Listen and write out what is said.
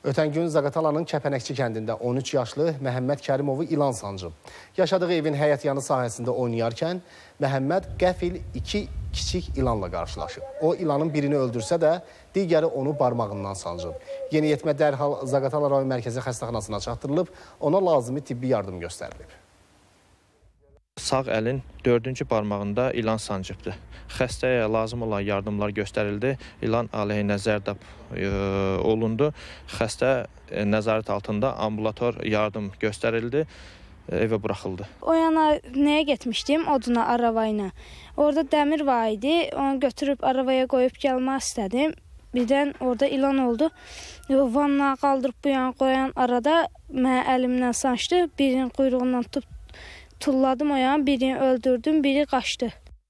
Ötən gün Zaqatalanın Kəpənəkçi kəndində 13 yaşlı Məhəmməd Kərimovu ilan sancıb. Yaşadığı evin həyətyanı sahəsində oynayarkən Məhəmməd qəfil 2 kiçik ilanla qarşılaşıb. O ilanın birini öldürsə də digəri onu barmağından sancıb. Yeniyetmə dərhal Zaqatala rayon mərkəzi xəstəxanasına çatdırılıb, ona lazımi tibbi yardım göstərilib. Sağ əlin 4-cü barmağında ilan sancıbdır. Xəstəyə lazım olan yardımlar göstərildi. İlan aleyhinə zərdab olundu. Xəstə nəzarət altında ambulator yardım göstərildi. Evə buraxıldı. O yana nəyə getmişdim? Oduna, aravayla. Orada dəmir var idi. Onu götürüb aravaya qoyub gəlmək istədim. Birdən orada ilan oldu. Vanna qaldırıb bu yana qoyan arada mənə əlimdən sancdı. Birinin quyruğundan tulladım o yana, birini öldürdüm, biri qaçdı.